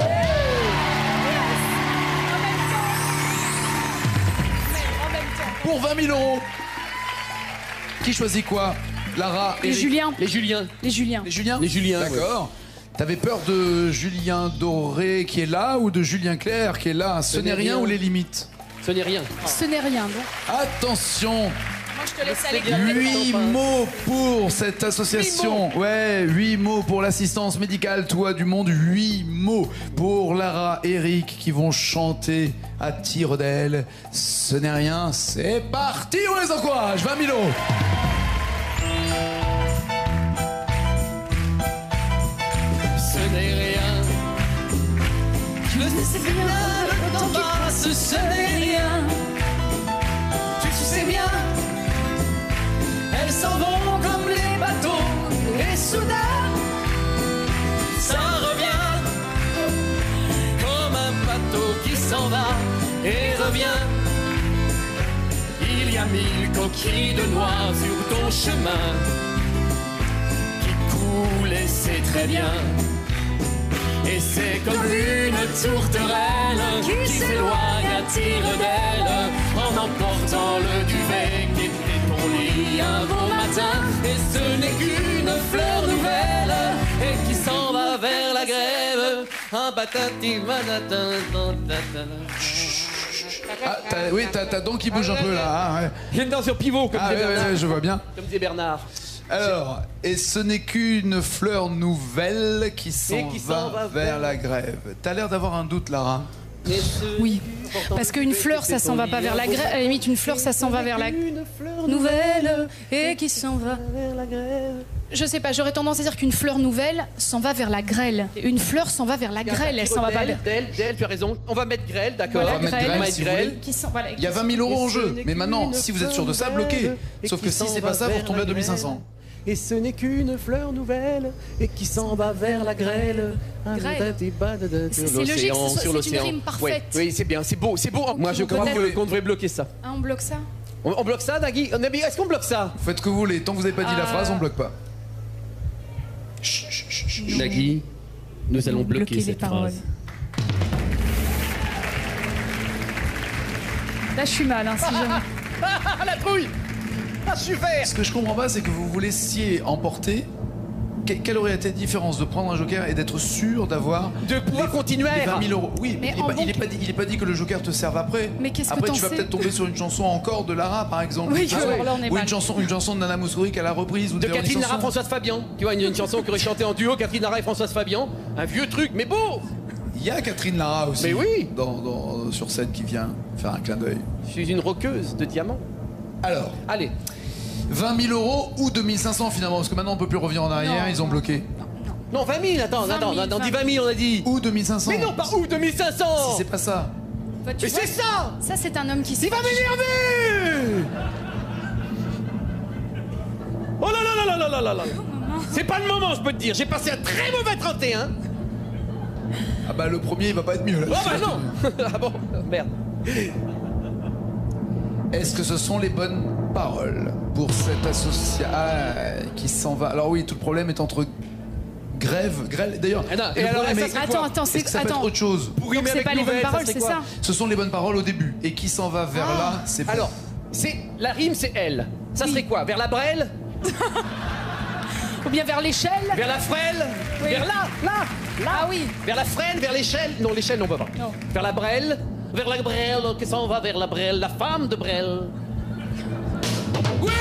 Pour 20 000 €. Qui choisit quoi? Lara et Les Juliens. Les Juliens. Les Juliens. Les Juliens. Les Juliens, D'accord. T'avais peur de Julien Doré qui est là ou de Julien Clerc qui est là? Ce n'est rien ou les limites? Ce n'est rien. Ce n'est rien, donc. Attention, Moi, je te laisse aller. 8 mots pour cette association. Ouais, 8 mots pour l'assistance médicale Toit du Monde. 8 mots pour Lara et Eric qui vont chanter à tire d'aile. Ce n'est rien, c'est parti, on les encourage. 20 000 €. Ce n'est rien. Je sais bien, le temps passe, ce n'est rien. Tu sais bien, elles s'en vont comme les bateaux. Et soudain, ça revient comme un bateau qui s'en va et revient. Il y a 1000 coquilles de noix sur ton chemin qui coulent et c'est très bien. Et c'est comme une tourterelle qui s'éloigne à tire d'aile en emportant le duvet qui était ton lit un beau matin. Et ce n'est qu'une fleur nouvelle et qui s'en va vers la grève. Un batati Ah, oui, t'as donc qui bouge un peu là. Hein, ouais. J'ai une danse sur pivot, comme Ah, disait ouais, Bernard. ouais, je vois bien. Comme disait Bernard. Alors, et ce n'est qu'une fleur nouvelle qui s'en va vers la grève. T'as l'air d'avoir un doute, Lara. Oui. Parce qu'une fleur, ça s'en va pas vers la grêle. À la limite, une fleur, ça s'en va vers la nouvelle et qui s'en va vers la grêle. Je sais pas, j'aurais tendance à dire qu'une fleur nouvelle s'en va vers la grêle. Une fleur s'en va vers la grêle, elle s'en va pas vers... Del, tu as raison. On va mettre grêle, d'accord. Voilà, On va mettre grêle, grêle, si vous voulez. voilà, Il y a 20 000 euros en jeu. Mais maintenant, si vous êtes sûr de ça, bloquez. Sauf que si c'est pas ça, vous retombez à 2500. Et ce n'est qu'une fleur nouvelle et qui s'en va vers la grêle. Grêle. C'est logique, c'est une rime parfaite. Oui, c'est bien, c'est beau, c'est beau. Moi, je crois qu'on devrait bloquer ça. Hein, on bloque ça. On bloque ça, Nagui? Est-ce qu'on bloque ça? Faites ce que vous voulez. Tant que vous n'avez pas dit la phrase, on bloque pas. Nagui, nous allons bloquer cette phrase. Là, je suis mal, hein, si jamais. La trouille! Ah, je suis vert! Ce que je comprends pas, c'est que vous vous laissiez emporter. Quelle aurait été la différence de prendre un joker et d'être sûr d'avoir... De pouvoir continuer les 20 000 euros. Oui, mais il est pas dit que le joker te serve après. Mais qu'est-ce que après, t'en tu vas sais peut-être tomber sur une chanson encore de Lara, par exemple. Oui, alors là, on est ou mal. une chanson de Nana Mouskouri qu'elle a reprise. Ou De d'ailleurs une Catherine Lara, chanson- Françoise Fabian. Tu vois, une chanson qui aurait chanté en duo, Catherine Lara et Françoise Fabian. Un vieux truc, mais beau! Il y a Catherine Lara aussi. Mais oui. Sur scène qui vient faire un clin d'œil. Je suis une roqueuse de diamants. Alors, allez. 20 000 euros ou 2500 finalement, parce que maintenant on peut plus revenir en arrière, ils ont bloqué. Non, 20 000, attends, on dit 20 000, on a dit. Ou 2500. Mais non, pas ou 2500. Si c'est pas ça. Bah, mais c'est ça. Ça, c'est un homme qui s'est... Il va m'énerver. Oh là là là là là là là. C'est pas le moment, je peux te dire. J'ai passé un très mauvais 31. Ah bah le premier il va pas être mieux là. Oh bah non. Ah bon, merde. Est-ce que ce sont les bonnes paroles pour cette association qui s'en va? Alors oui, tout le problème est entre grève, grêle. D'ailleurs, et alors, ça serait quoi? Attends, est-ce que ça peut être autre chose? Pour rimer c'est avec pas les bonnes nouvelle, paroles, serait c'est quoi? ça. Ce sont les bonnes paroles au début. Et qui s'en va vers là, c'est bon. Alors, la rime, c'est elle. Ça serait quoi? Vers la brêle? Ou bien vers l'échelle? Vers la frêle? Oui. Vers là? Ah oui. Vers la frêle? Vers l'échelle? Non, l'échelle, on peut pas. Non. Vers la brêle? Vers la brêle, qui s'en va vers la brêle, la femme de brêle. Oui!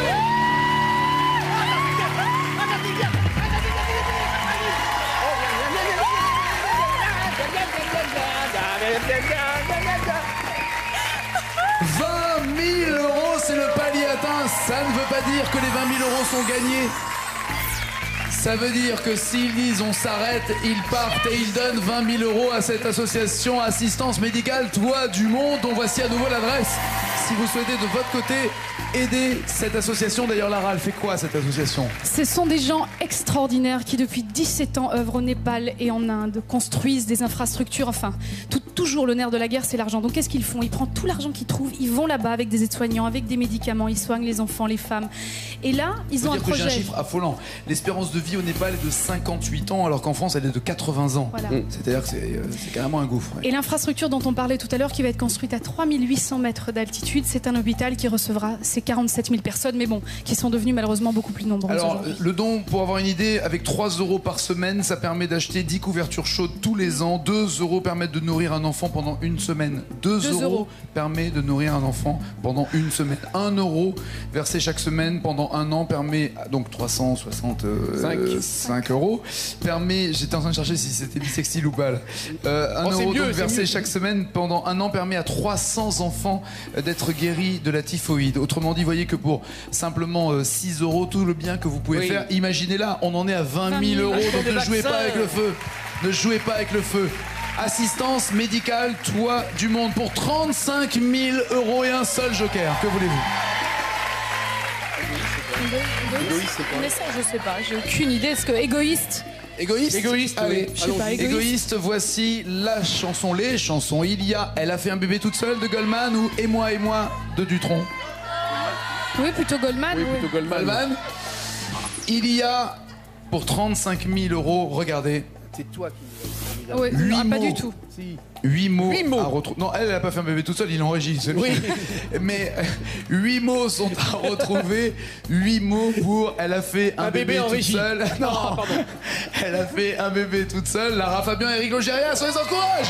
C'est le palier atteint. Ça ne veut pas dire que les 20 000 euros sont gagnés. Ça veut dire que s'ils disent on s'arrête, ils partent et ils donnent 20 000 euros à cette association Assistance Médicale Toit du Monde, dont voici à nouveau l'adresse. Si vous souhaitez de votre côté aider cette association, d'ailleurs Lara, elle fait quoi cette association? Ce sont des gens extraordinaires qui depuis 17 ans œuvrent au Népal et en Inde, construisent des infrastructures, enfin, toujours le nerf de la guerre, c'est l'argent. Donc qu'est-ce qu'ils font? Ils prennent tout l'argent qu'ils trouvent, ils vont là-bas avec des aides-soignants, avec des médicaments, ils soignent les enfants, les femmes. Et là, ils ont un projet. J'ai un chiffre affolant. L'espérance de vie au Népal est de 58 ans, alors qu'en France, elle est de 80 ans. Voilà. C'est-à-dire que c'est carrément un gouffre. Et l'infrastructure dont on parlait tout à l'heure, qui va être construite à 3800 mètres d'altitude, c'est un hôpital qui recevra ces 47 000 personnes, mais bon, qui sont devenues malheureusement beaucoup plus nombreuses. Alors, le don, pour avoir une idée, avec 3 euros par semaine, ça permet d'acheter 10 couvertures chaudes tous les ans. 2 euros permettent de nourrir un enfant pendant une semaine. 2 euros permet de nourrir un enfant pendant une semaine. 1 euro versé chaque semaine pendant un an permet, donc 365 euros, permet, j'étais en train de chercher si c'était bisextile ou pas. 1 euro donc versé chaque semaine pendant un an permet à 300 enfants d'être guéris de la typhoïde. Autrement dit, voyez que pour simplement 6 euros, tout le bien que vous pouvez faire, imaginez là, on en est à 20 000 euros, donc ne jouez pas avec le feu. Ne jouez pas avec le feu. Assistance médicale Toit du Monde pour 35 000 euros et un seul joker. Que voulez-vous? Mais ça, je sais pas, j'ai aucune idée. Est-ce que égoïste? Égoïste, allez, je sais pas, égoïste, voici la chanson, les chansons. Il y a Elle a fait un bébé toute seule de Goldman ou Et moi de Dutronc. Oui, plutôt Goldman. Oui, plutôt Goldman. Il y a pour 35 000 euros, regardez. C'est toi qui... Oui, pas du tout. Si. 8 mots à retrouver. Non, elle n'a pas fait un bébé toute seule, il en régit. Oui. Mais 8 mots sont à retrouver. 8 mots pour Elle a fait un bébé toute seule. Non, pardon. Elle a fait un bébé toute seule. Lara Fabian et Eric Logérias, on les encourage.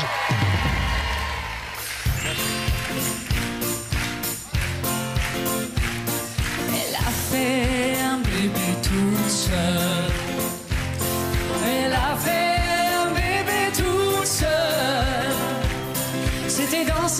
Elle a fait un bébé toute seule. Elle a fait un bébé toute seule. C'était dans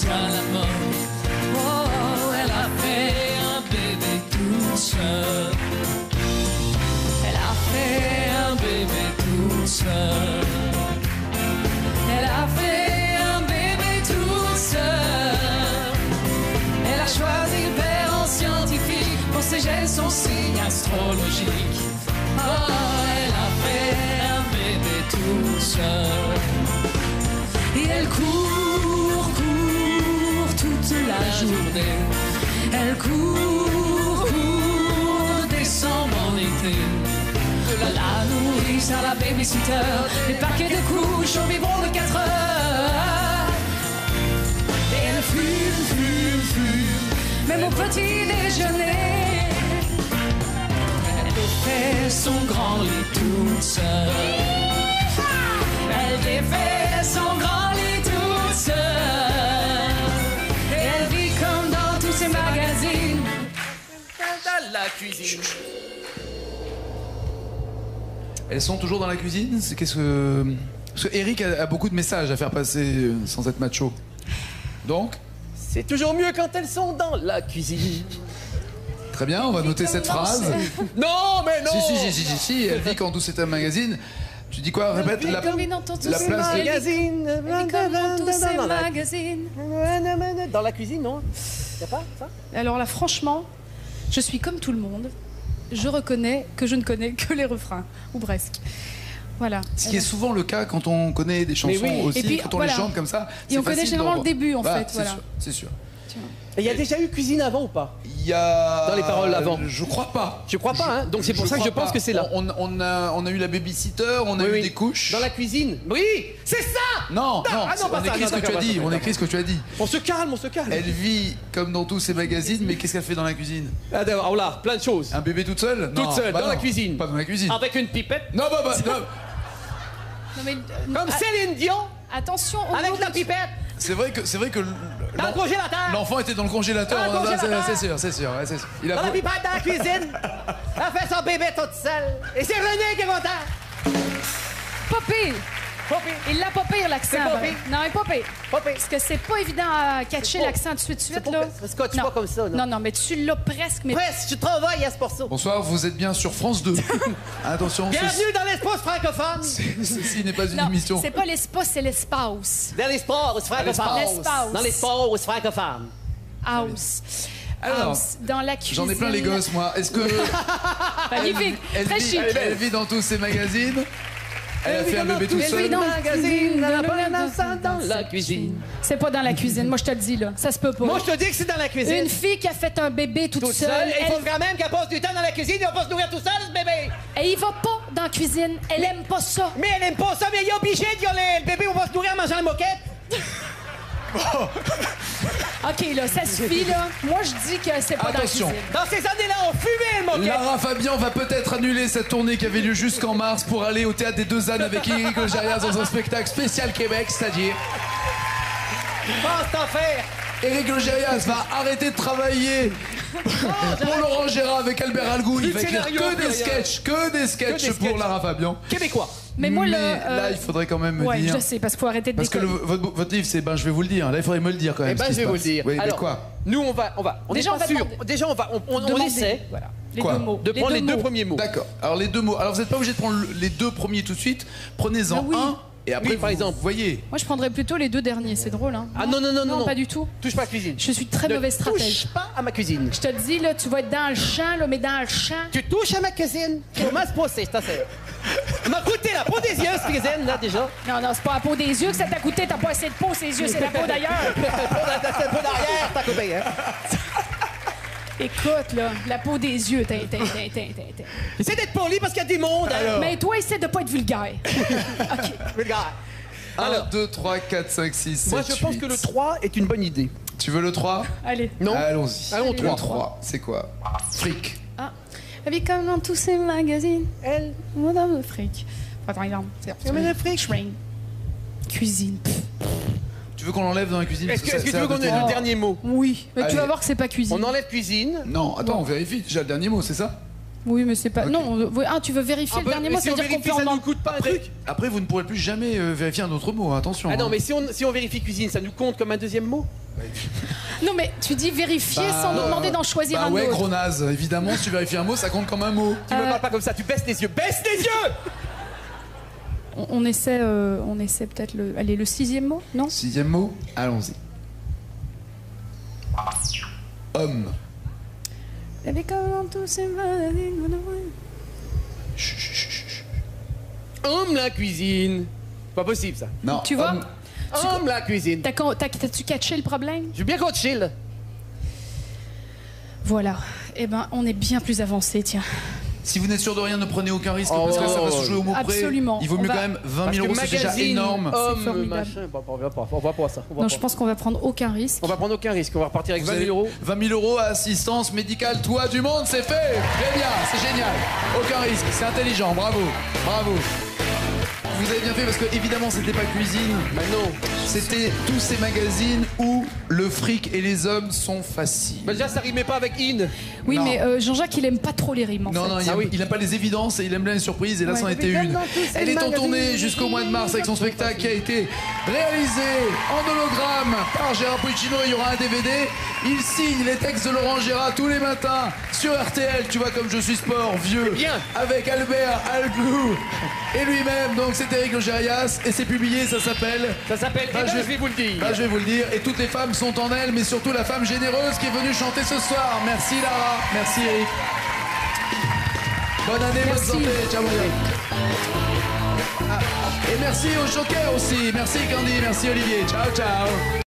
à la mode. Oh, elle a fait un bébé toute seule. Elle a fait un bébé toute seule. Elle a fait un bébé toute seule. Elle a choisi le père en scientifique pour ses gènes, son signe astrologique. Oh, elle a fait un bébé toute seule. Et elle court toute la journée. Elle court de décembre en été. De la nourrice à la babysitter, des paquets de couches au biberon de 4 heures. Et elle fume, même au petit déjeuner. Elle fait son grand lit toute seule. Elle défait son grand lit toute seule. Et elle vit comme dans tous ces magazines. Dans la cuisine. Elles sont toujours dans la cuisine? Parce que Eric a beaucoup de messages à faire passer sans être macho. Donc? C'est toujours mieux quand elles sont dans la cuisine. Très bien, on va noter cette phrase. Non, mais non. Si, elle vit quand tout c'est un magazine. Tu dis quoi? Répète la place de... Magazine. Dans la magazine. Dans la cuisine, non? Y'a pas ça? Alors là, franchement, je suis comme tout le monde. Je reconnais que je ne connais que les refrains, ou presque. Voilà. Ce qui est souvent le cas quand on connaît des chansons aussi, et puis, quand on les chante comme ça. Et on connaît généralement le début, en fait. Voilà. C'est sûr. Il y a déjà eu cuisine avant ou pas? Il y a... Dans les paroles avant. Je crois pas. Je crois pas, hein. Donc c'est pour ça que je pense que c'est là. On a eu la babysitter, on a eu des couches. Dans la cuisine. Oui, c'est ça. Non, pas on écrit ce que tu as dit. On écrit ce que tu as dit. On se calme. Elle vit comme dans tous ces magazines, mais qu'est-ce qu'elle fait dans la cuisine? Ah d'accord, oh là, plein de choses. Un bébé toute seule? Toute seule, dans la cuisine. Pas dans la cuisine. Avec une pipette. Non. Non, mais, Comme Céline Dion. Attention au Avec mot la que pipette. C'est vrai que Dans le congélateur. l'enfant était dans le congélateur. Dans le congélateur. C'est sûr. Il a Dans la pipette dans la cuisine. Elle fait son bébé toute seule. Et c'est René qui est content. Pas pire. Il l'a pas pire, l'accent. C'est pas pire. Non, il est pas pire. Pas pire. Parce que c'est pas évident à catcher l'accent de suite, là. C'est quoi, tu vois comme ça, là? Non, mais tu l'as presque, mais... Presque, tu travailles à ce pour ça. Bonsoir, vous êtes bien sur France 2. Attention. Bienvenue dans l'espace francophone. Ceci n'est pas une Non, émission. c'est pas l'espace, c'est l'espace. Dans l'espace francophone. L'espace. Dans l'espace francophone. House. Alors, House. Dans la cuisine. J'en ai plein les gosses, moi. Est-ce que... Magnifique. Très chic. Elle vit dans tous ces magazines. Elle a fait un bébé tout Elle vit seul. dans Dans la cuisine. C'est pas dans la cuisine, moi je te le dis là, ça se peut pas. Moi, je te dis que c'est dans la cuisine. Une fille qui a fait un bébé toute seule, Et il faut quand même qu'elle passe du temps dans la cuisine. Il va pas se nourrir tout seul, ce bébé. elle y va pas dans la cuisine, elle aime pas ça. Mais elle aime pas ça, mais il est obligé de dire le bébé va pas se nourrir en mangeant la moquette. OK, là, ça suffit, là. Moi, je dis que c'est pas Attention. dans la cuisine. Dans ces années-là, on fumait le moquette. Lara Fabian va peut-être annuler cette tournée qui avait lieu jusqu'en mars pour aller au Théâtre des Deux Ânes avec Eric Logérias dans un spectacle spécial Québec, c'est-à-dire... Pense t'en faire. Eric Logérias va arrêter de travailler pour Laurent Gérard avec Albert Algou. Il va écrire que des sketchs pour Lara Fabian. Québécois. Mais moi, là, il faudrait quand même me ouais, dire... je sais, parce qu'il faut arrêter de Parce que déconner. votre livre, c'est je vais vous le dire. Là, il faudrait me le dire quand même. Eh ben, ce qui je vais se vous le passe. dire. Oui, mais Alors, quoi? Nous, on Déjà, est on pas va sûr. demander. Déjà, on Demander. essaie. Voilà. Les Quoi? deux mots. De prendre les deux premiers mots. D'accord. Alors les deux mots. Alors vous n'êtes pas obligé de prendre les deux premiers tout de suite. Prenez-en Ah oui. un et après Oui, par exemple. vous voyez. Moi, je prendrais plutôt les deux derniers, c'est drôle, hein. Ah non. pas du tout. Touche pas à la cuisine. Je suis très mauvaise stratège. Touche pas à ma cuisine. Je te dis, là, tu vas être dans le champ, là, mais dans le champ... Tu touches à ma cuisine. Comment se passer, c'est assez. M'a coûté la peau des yeux, cette cuisine, là, déjà. Non, c'est pas la peau des yeux que ça t'a coûté. T'as pas assez de peau, ses yeux, c'est la peau d'ailleurs. C'est le peau derrière, t'as coupé, hein. Écoute, là, la peau des yeux, Essaie d'être poli parce qu'il y a du monde, hein. Mais toi, essaie de pas être vulgaire. OK. Regarde. 1, 2, 3, 4, 5, 6, 7, Moi, je pense que le 3 est une bonne idée. Tu veux le 3? Allez. Non. Allons-y. Allons, Le 3. 3, c'est quoi? Fric. Ah. La vie comme dans tous ces magazines. Elle. Madame de fric. Attends, exemple. Madame de fric. Shrink. Cuisine. Tu veux qu'on l'enlève dans la cuisine? Est-ce Parce que tu veux qu'on ait adopté. le dernier mot? Oui. Mais tu Allez. vas voir que c'est pas cuisine. On enlève cuisine. Non, attends, on vérifie déjà le dernier mot, c'est ça? Oui, mais c'est pas. Non, tu veux vérifier le dernier mot, si on c'est-à-dire qu'on vérifie, peut ça en nous coûte pas un truc. Après, vous ne pourrez plus jamais vérifier un autre mot, attention. Ah non, hein. mais si on vérifie cuisine, ça nous compte comme un deuxième mot? Non, mais tu dis vérifier sans nous demander d'en choisir un ouais, autre. gros naze. Évidemment, si tu vérifies un mot, ça compte comme un mot. Tu me parles pas comme ça, tu baisses les yeux. Baisse les yeux! On essaie peut-être le 6e mot, non? 6e mot, allons-y. Homme. Homme la cuisine. Pas possible ça. Non. Tu vois? Homme la cuisine. T'as-tu catché le problème? J'ai bien qu'on chill. Voilà. Eh ben, on est bien plus avancé, tiens. Si vous n'êtes sûr de rien, ne prenez aucun risque parce que ça va se jouer au mot près. Absolument. Il vaut mieux quand même 20 000 euros, c'est déjà énorme. C'est formidable. On va pas ça. Non, je pense qu'on va prendre aucun risque. On va prendre aucun risque. On va repartir avec 20 000 euros. 20 000 euros, assistance médicale, toit du monde, c'est fait. Très bien, c'est génial. Aucun risque, c'est intelligent, bravo, bravo. Vous avez bien fait parce que évidemment c'était pas cuisine. Bah non. C'était tous ces magazines où le fric et les hommes sont faciles. Bah déjà ça rimait pas avec in. Oui, Non. mais Jean-Jacques il aime pas trop les rimes en fait. Non, il aime pas les évidences et il aime bien les surprises et là Ouais. c'en était une. Elle est en tournée jusqu'au mois de mars avec son spectacle qui a été réalisé en hologramme par Gérard Puccino. Il y aura un DVD. Il signe les textes de Laurent Gérard tous les matins sur RTL. Tu vois comme je suis sport, vieux. Bien. Avec Albert Alglou et lui-même. Donc c'est Eric Logérias et c'est publié, ça s'appelle... Je vais vous le dire. Bah, je vais vous le dire. Et toutes les femmes sont en elle, mais surtout la femme généreuse qui est venue chanter ce soir. Merci Lara, merci Eric. Bonne année, bonne santé. Ciao, Maria. Et merci au Joker aussi. Merci Candy, merci Olivier. Ciao, ciao.